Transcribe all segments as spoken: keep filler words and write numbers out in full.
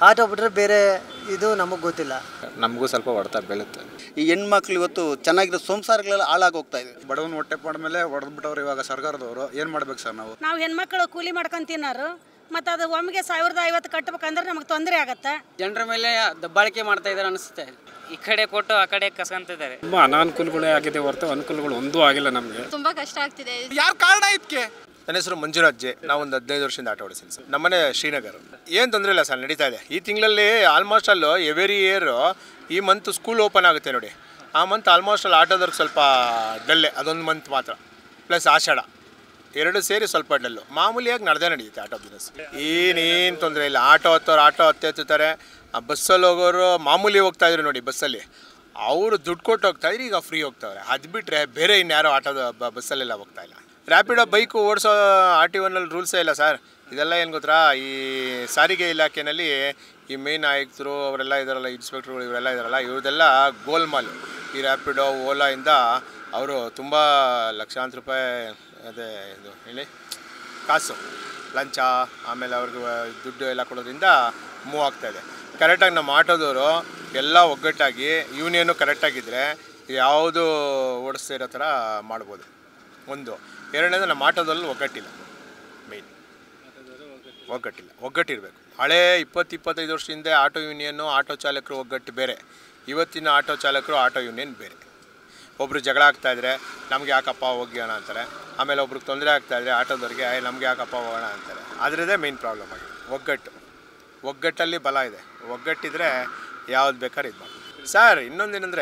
Auto ಬಿಟ್ಟರೆ ಬೇರೆ ಇದು ನಮಗೆ ಗೊತ್ತಿಲ್ಲ. ನಮಗೂ ಸ್ವಲ್ಪ ಹೊಡೆತ ಬೀಳುತ್ತೆ. ಈ ಹೆಣ್ಮಕ್ಳು ಇವತ್ತು ಚೆನ್ನಾಗಿರೋ ಸಂಸಾರಗಳೆಲ್ಲ ಹಾಳಾಗಿ ಹೋಗ್ತಾ ಇದೆ. ಬಡವನ ಹೊಟ್ಟೆ ಪಾಡ ಮೇಲೆ ಹೊಡೆದ್ಬಿಟ್ಟವ್ರು ಇವಾಗ ಸರ್ಕಾರದವರು. ಏನು ಮಾಡ್ಬೇಕು ಸರ್ ನಾವು? ನಾವು ಹೆಣ್ಮಕ್ಳು ಕೂಲಿ ಮಾಡ್ಕೊಂಡು ತಿನ್ನೋರು, ಮತ್ತು ಅದು ಒಮ್ಮೆಗೆ ಸಾವಿರದ ಐವತ್ತು ಕಟ್ಟಬೇಕಂದ್ರೆ ನಮಗೆ ತೊಂದರೆ ಆಗುತ್ತೆ. ಜನರ ಮೇಲೆ ದಬ್ಬಾಳಿಕೆ ಮಾಡ್ತಾ ಇದ್ದಾರೆ ಅನಿಸುತ್ತೆ. ಈ ಕಡೆ ಕೊಟ್ಟು ಆ ಕಡೆ ಕಸ್ಕೊಂತಿದ್ದಾರೆ. ತುಂಬಾ ಅನಾನುಕೂಲಗಳೇ ಆಗಿದೆ ಹೊರತು ಅನುಕೂಲಗಳು ಒಂದೂ ಆಗಿಲ್ಲ ನಮಗೆ. ತುಂಬಾ ಕಷ್ಟ ಆಗ್ತಿದೆ. ಯಾರು ಕಾರಣ ಇದಕ್ಕೆ? ನನ್ನ ಹೆಸರು ಮಂಜುನಾಥ್ ಜೆ. ನಾವು ಒಂದು ಹದಿನೈದು ವರ್ಷದಿಂದ ಆಟೋ ಓಡಿಸ್ತೀನಿ ಸರ್. ನಮ್ಮನೆ ಶ್ರೀನಗರ. ಏನು ತೊಂದರೆ ಇಲ್ಲ ಸರ್, ನಡೀತಾ ಇದೆ. ಈ ತಿಂಗಳಲ್ಲಿ ಆಲ್ಮೋಸ್ಟ್ ಅಲ್ಲೂ ಎವ್ರಿ ಇಯರ್ ಈ ಮಂತ್ ಸ್ಕೂಲ್ ಓಪನ್ ಆಗುತ್ತೆ ನೋಡಿ, ಆ ಮಂತ್ ಆಲ್ಮೋಸ್ಟ್ ಅಲ್ಲಿ ಆಟೋದವ್ರಿಗೆ ಸ್ವಲ್ಪ ಡಲ್ಲೆ, ಅದೊಂದು ಮಂತ್ ಮಾತ್ರ. ಪ್ಲಸ್ ಆಷಾಢ ಎರಡು ಸೇರಿ ಸ್ವಲ್ಪ ಡಲ್ಲು. ಮಾಮೂಲಿಯಾಗಿ ನಡೆದೇ ನಡೆಯುತ್ತೆ ಆಟೋ ಬಿಸ್ನೆಸ್. ಏನೇನು ತೊಂದರೆ ಇಲ್ಲ. ಆಟೋ ಹತ್ತೋರು ಆಟೋ ಹತ್ತೆ ಹತ್ತುತ್ತಾರೆ. ಆ ಬಸ್ಸಲ್ಲಿ ಹೋಗೋರು ಮಾಮೂಲಿ ಹೋಗ್ತಾಯಿದ್ರು ನೋಡಿ, ಬಸ್ಸಲ್ಲಿ ಅವರು ದುಡ್ಡು ಕೊಟ್ಟು ಹೋಗ್ತಾಯಿದ್ರು, ಈಗ ಫ್ರೀ ಹೋಗ್ತಾವ್ರೆ. ಅದು ಬಿಟ್ಟರೆ ಬೇರೆ ಇನ್ಯಾರೋ ಆಟೋದ ಬಸ್ಸಲ್ಲೆಲ್ಲ ಹೋಗ್ತಾಯಿಲ್ಲ. ರ್ಯಾಪಿಡೋ ಬೈಕು ಓಡಿಸೋ ಆರ್ ಟಿ ಒನಲ್ಲಿ ರೂಲ್ಸೇ ಇಲ್ಲ ಸರ್. ಇದೆಲ್ಲ ಏನು ಗೊತ್ತಾ, ಈ ಸಾರಿಗೆ ಇಲಾಖೆಯಲ್ಲಿ ಈ ಮೇನ್ ಆಯುಕ್ತರು ಅವರೆಲ್ಲ ಇದ್ದಾರಲ್ಲ, ಇನ್ಸ್ಪೆಕ್ಟ್ರುಗಳು ಇವರೆಲ್ಲ ಇದ್ದಾರಲ್ಲ, ಇವ್ರದೆಲ್ಲ ಗೋಲ್ಮಾಲು. ಈ ರ್ಯಾಪಿಡೋ ಓಲಾಯಿಂದ ಅವರು ತುಂಬ ಲಕ್ಷಾಂತರ ರೂಪಾಯಿ ಅದೇ ಇದು ಹೇಳಿ ಕಾಸು ಲಂಚ, ಆಮೇಲೆ ಅವ್ರಿಗೆ ದುಡ್ಡು ಎಲ್ಲ ಕೊಡೋದ್ರಿಂದ ಮೂವ್ ಆಗ್ತಾಯಿದೆ. ಕರೆಕ್ಟಾಗಿ ನಮ್ಮ ಆಟೋದವರು ಎಲ್ಲ ಒಗ್ಗಟ್ಟಾಗಿ ಯೂನಿಯನ್ನು ಕರೆಕ್ಟಾಗಿದ್ದರೆ ಯಾವುದು ಓಡಿಸ್ತಾ ಇರೋ ಥರ ಮಾಡ್ಬೋದು. ಒಂದು ಎರಡನೇದು, ನಮ್ಮ ಆಟೋದಲ್ಲಿ ಒಗ್ಗಟ್ಟಿಲ್ಲ. ಮೇಯ್ನ್ ಒಗ್ಗಟ್ಟಿಲ್ಲ, ಒಗ್ಗಟ್ಟಿರಬೇಕು. ಹಳೇ ಇಪ್ಪತ್ತು ಇಪ್ಪತ್ತೈದು ವರ್ಷದಿಂದ ಆಟೋ ಯೂನಿಯನ್ನು ಆಟೋ ಚಾಲಕರು ಒಗ್ಗಟ್ಟು ಬೇರೆ, ಇವತ್ತಿನ ಆಟೋ ಚಾಲಕರು ಆಟೋ ಯೂನಿಯನ್ ಬೇರೆ. ಒಬ್ಬರು ಜಗಳ ಆಗ್ತಾಯಿದ್ರೆ ನಮಗೆ ಯಾಕಪ್ಪ ಹೋಗ್ಯೋಣ ಅಂತಾರೆ, ಆಮೇಲೆ ಒಬ್ರಿಗೆ ತೊಂದರೆ ಆಗ್ತಾಯಿದ್ರೆ ಆಟೋದವ್ರಿಗೆ ನಮಗೆ ಯಾಕಪ್ಪ ಹೋಗೋಣ ಅಂತಾರೆ. ಅದರದ್ದೇ ಮೇಯ್ನ್ ಪ್ರಾಬ್ಲಮ್ ಆಗಿದೆ. ಒಗ್ಗಟ್ಟು, ಒಗ್ಗಟ್ಟಲ್ಲಿ ಬಲ ಇದೆ. ಒಗ್ಗಟ್ಟಿದ್ರೆ ಯಾವ್ದು ಬೇಕಾದ್ರೆ ಇದು ಮಾಡ್ಬೋದು ಸರ್. ಇನ್ನೊಂದೇನೆಂದರೆ,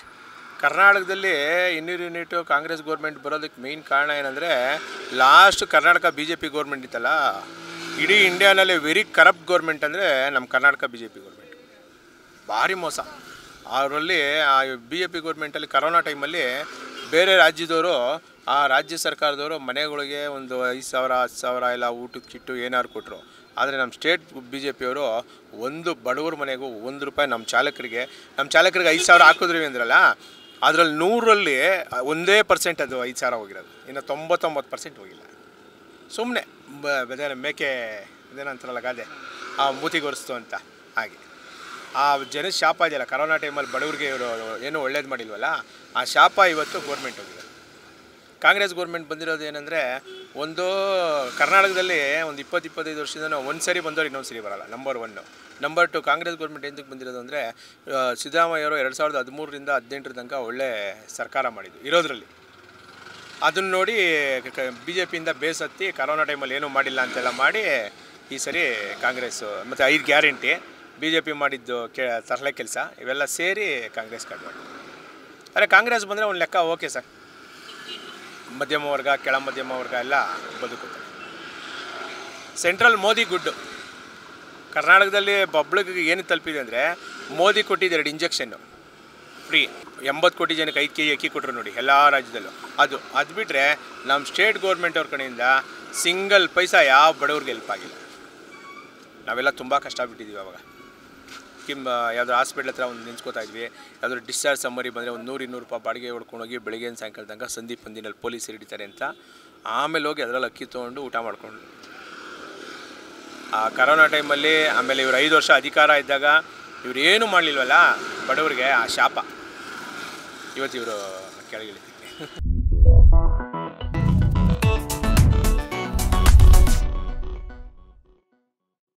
ಕರ್ನಾಟಕದಲ್ಲಿ ಇನ್ನೂರು ಯೂನಿಟು ಕಾಂಗ್ರೆಸ್ ಗೌರ್ಮೆಂಟ್ ಬರೋದಕ್ಕೆ ಮೇಯ್ನ್ ಕಾರಣ ಏನಂದರೆ, last Karnataka B J P government ಇತ್ತಲ್ಲ, ಇಡೀ ಇಂಡಿಯಾನಲ್ಲಿ ವೆರಿ ಕರಪ್ಟ್ ಗೌರ್ಮೆಂಟ್ ಅಂದರೆ ನಮ್ಮ Karnataka B J P government. ಭಾರಿ ಮೋಸ ಅವರಲ್ಲಿ. ಆ ಬಿ ಜೆ ಪಿ ಗೌರ್ಮೆಂಟಲ್ಲಿ ಕರೋನಾ ಟೈಮಲ್ಲಿ ಬೇರೆ ರಾಜ್ಯದವರು, ಆ ರಾಜ್ಯ ಸರ್ಕಾರದವರು ಮನೆಗಳಿಗೆ ಒಂದು ಐದು ಸಾವಿರ ಹತ್ತು ಸಾವಿರ ಎಲ್ಲ ಊಟಕ್ಕೆ ಕಿಟ್ಟು ಏನಾದ್ರು ಕೊಟ್ಟರು. ಆದರೆ ನಮ್ಮ ಸ್ಟೇಟ್ ಬಿ ಜೆ ಪಿಯವರು ಒಂದು ಬಡವ್ರ ಮನೆಗೂ ಒಂದು ರೂಪಾಯಿ ನಮ್ಮ ಚಾಲಕರಿಗೆ ನಮ್ಮ ಚಾಲಕರಿಗೆ ಐದು ಸಾವಿರ ಹಾಕಿದ್ರಿ ಅಂದ್ರಲ್ಲ, ಅದರಲ್ಲಿ ನೂರಲ್ಲಿ ಒಂದೇ ಪರ್ಸೆಂಟ್ ಅದು ಐದು ಸಾವಿರ ಹೋಗಿರೋದು, ಇನ್ನು ತೊಂಬತ್ತೊಂಬತ್ತು ಪರ್ಸೆಂಟ್ ಹೋಗಿಲ್ಲ. ಸುಮ್ಮನೆ ಬೇರೆ ಮೇಕೆ ಇದೇನಂತಾರಲ್ಲ ಗಾದೆ, ಆ ಮೂತಿಗೊರೆಸ್ತು ಅಂತ. ಹಾಗೆ ಆ ಜನ ಶಾಪ ಇದೆಯಲ್ಲ, ಕರೋನಾ ಟೈಮಲ್ಲಿ ಬಡವ್ರಿಗೆ ಇವರು ಏನೂ ಒಳ್ಳೇದು ಮಾಡಿಲ್ವಲ್ಲ, ಆ ಶಾಪ ಇವತ್ತು ಗೋರ್ಮೆಂಟ್ ಹೋಗಿದೆ. ಕಾಂಗ್ರೆಸ್ ಗೌರ್ಮೆಂಟ್ ಬಂದಿರೋದು ಏನಂದರೆ, ಒಂದು ಕರ್ನಾಟಕದಲ್ಲಿ ಒಂದು ಇಪ್ಪತ್ತು ಇಪ್ಪತ್ತೈದು ವರ್ಷದಿಂದ ಒಂದು ಸರಿ ಬಂದವರು ಇನ್ನೊಂದು ಸರಿ ಬರೋಲ್ಲ, number one. Number two, Congress government ಎಂತಕ್ಕೆ ಬಂದಿರೋದು ಅಂದರೆ, ಸಿದ್ದರಾಮಯ್ಯವರು ಎರಡು ಸಾವಿರದ ಹದಿಮೂರರಿಂದ ಹದಿನೆಂಟರ ತನಕ ಒಳ್ಳೆ ಸರ್ಕಾರ ಮಾಡಿದ್ದು ಇರೋದ್ರಲ್ಲಿ. ಅದನ್ನು ನೋಡಿ ಬಿ ಜೆ ಪಿಯಿಂದ ಬೇಸತ್ತಿ ಕರೋನಾ ಟೈಮಲ್ಲಿ ಏನೂ ಮಾಡಿಲ್ಲ ಅಂತೆಲ್ಲ ಮಾಡಿ ಈ ಸರಿ ಕಾಂಗ್ರೆಸ್ಸು ಮತ್ತು ಐದು ಗ್ಯಾರಂಟಿ ಬಿ ಜೆ ಪಿ ಮಾಡಿದ್ದು ಕೆ ತರಲೆ ಕೆಲಸ ಇವೆಲ್ಲ ಸೇರಿ ಕಾಂಗ್ರೆಸ್ ಕಟ್ ಮಾಡಿ. ಆದರೆ ಕಾಂಗ್ರೆಸ್ ಬಂದರೆ ಒಂದು ಲೆಕ್ಕ ಓಕೆ ಸರ್, ಮಧ್ಯಮ ವರ್ಗ ಕೆಳ ಮಧ್ಯಮ ವರ್ಗ ಎಲ್ಲ ಬದುಕುತ್ತೆ. ಸೆಂಟ್ರಲ್ ಮೋದಿ ಗುಡ್ಡು. ಕರ್ನಾಟಕದಲ್ಲಿ ಪಬ್ಲಿಕ್ಗೆ ಏನು ತಲುಪಿದೆ ಅಂದರೆ, ಮೋದಿ ಕೊಟ್ಟಿದ್ದು ಎರಡು ಇಂಜೆಕ್ಷನ್ನು ಫ್ರೀ, ಎಂಬತ್ತು ಕೋಟಿ ಜನಕ್ಕೆ ಐದು ಕೆ ಜಿ ಅಕ್ಕಿ ಕೊಟ್ಟರು ನೋಡಿ ಎಲ್ಲ ರಾಜ್ಯದಲ್ಲೂ. ಅದು ಅದು ಬಿಟ್ಟರೆ ನಮ್ಮ ಸ್ಟೇಟ್ ಗೌರ್ಮೆಂಟ್ ಅವ್ರ ಕಡೆಯಿಂದ ಸಿಂಗಲ್ ಪೈಸಾ ಯಾವ ಬಡವ್ರಿಗೆ ಹೆಲ್ಪ್ ಆಗಿಲ್ಲ. ನಾವೆಲ್ಲ ತುಂಬ ಕಷ್ಟ ಬಿಟ್ಟಿದ್ದೀವಿ. ಅವಾಗ ಕಿಮ್ ಯಾವುದಾದ್ರು ಹಾಸ್ಪಿಟ್ಲ್ ಹತ್ರ ಒಂದು ನಿಂತ್ಕೋತಾ ಇದ್ವಿ, ಯಾವುದಾದ್ರು ಡಿಸ್ಚಾರ್ಜ್ ಸಮ್ಮರಿ ಬಂದರೆ ಒಂದು ನೂರು ಇನ್ನೂರು ರೂಪಾಯಿ ಬಾಡಿಗೆ ಹೊಡ್ಕೊಂಡೋಗಿ ಬೆಳಗ್ಗೆ ಸಾಯಂಕಾಲ ತನಕ ಸಂದೀಪ್ ಬಂದಿನಲ್ಲಿ ಪೊಲೀಸ್ ಹಿಡಿತಾರೆ ಅಂತ, ಆಮೇಲೆ ಹೋಗಿ ಅದರಲ್ಲಿ ಅಕ್ಕಿ ತೊಗೊಂಡು ಊಟ ಮಾಡಿಕೊಂಡು. ಆ ಕರೋನಾ ಟೈಮಲ್ಲಿ ಆಮೇಲೆ ಇವರು ಐದು ವರ್ಷ ಅಧಿಕಾರ ಇದ್ದಾಗ ಇವ್ರು ಏನೂ ಮಾಡಲಿಲ್ವಲ್ಲ ಬಡವರಿಗೆ, ಆ ಶಾಪ ಇವತ್ತು ಇವರು ಕೆಳಗಿಳಿದ್ರು.